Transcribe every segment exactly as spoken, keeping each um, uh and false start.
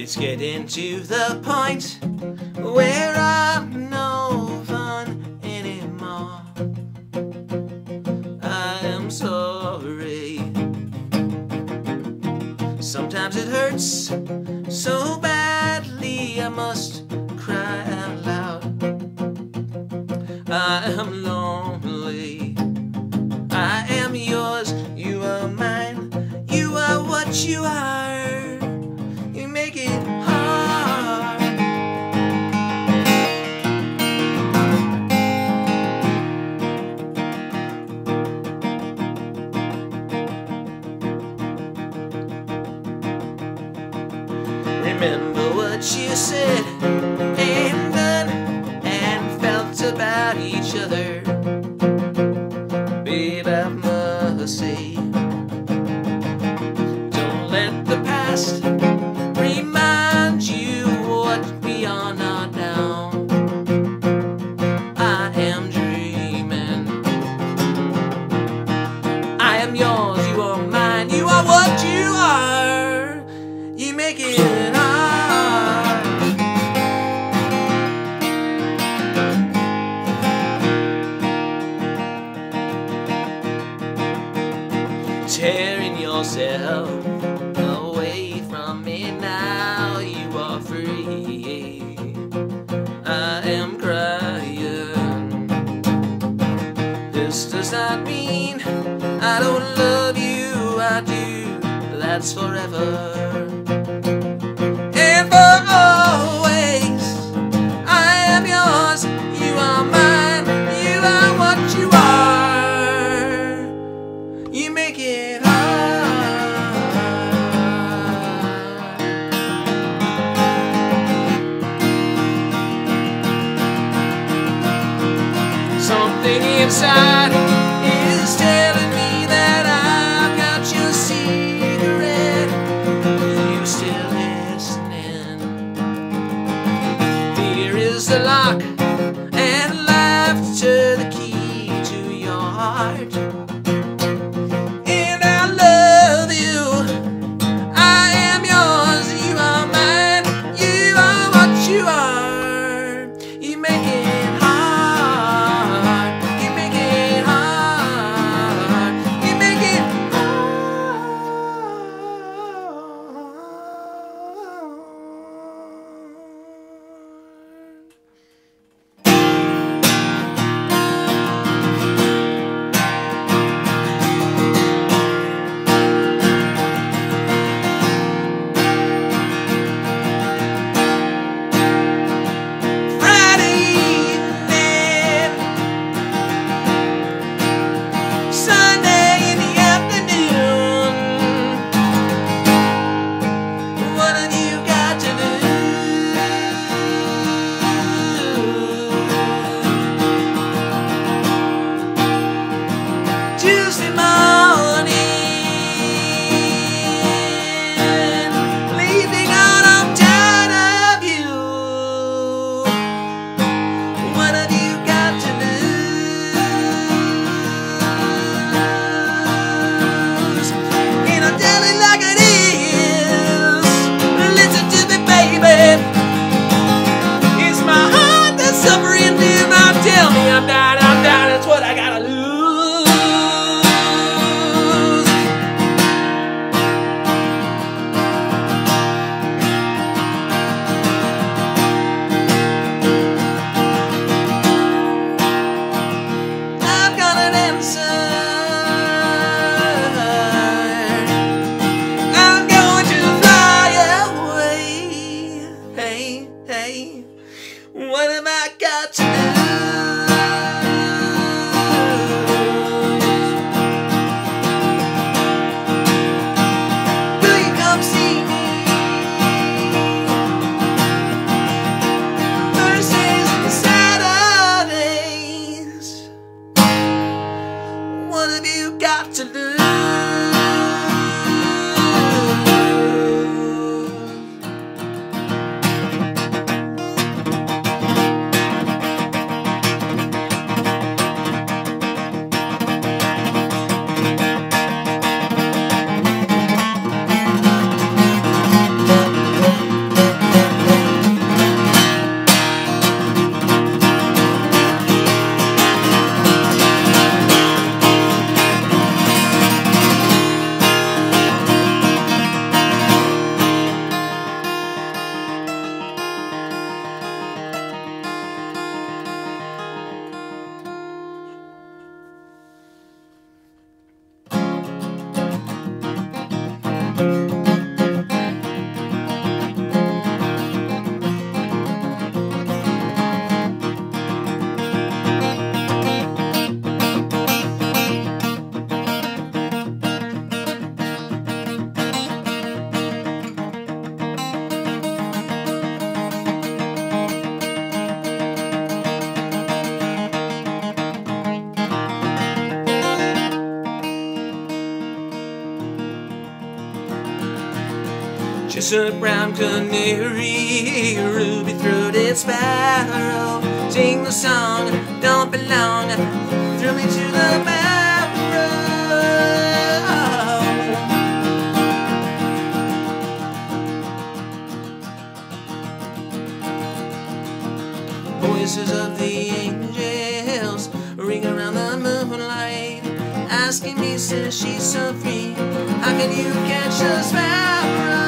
It's getting to the point where I'm no fun anymore. I am sorry. Sometimes it hurts so badly I must cry out loud. I am lonely. I am yours, you are mine. You are what you are. You make it hard. Remember what you said and done and felt about each other. Babe, I must say, don't let the past remind you what we are not now. I am dreaming. I am yours, you are mine. You are what you are. You make it hard. Tearing yourself away from me now, you are free. I am crying. This does not mean I don't love you, I do, that's forever and for always. I am yours, you are mine, you are what you are. You make it something inside is telling me that I've got your secret. You still listening? Fear is the lock and laughter the key to your heart. And I love you. I am yours. You are mine. You are what you are. You make it Just a brown canary, ruby-throated sparrow, sing the song, don't belong, throw me to the barrow. Voices of the angels ring around the moonlight, asking me, says she's so free, how can you catch a sparrow?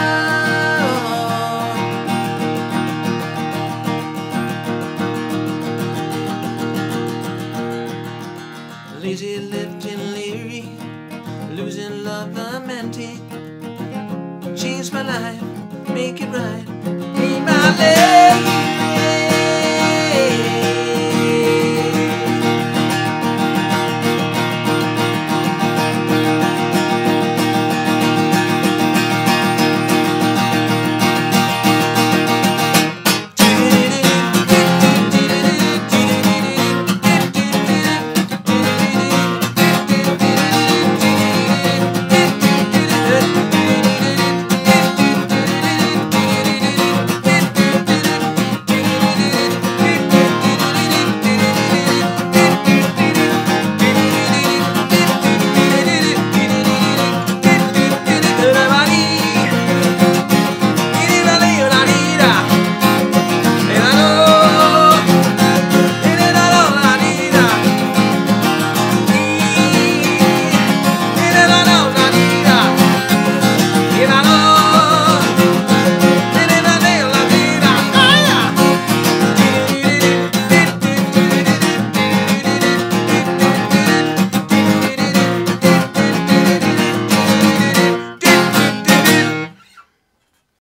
Lazy lifting leery, losing love lamenting, change my life, make it right, be my lady.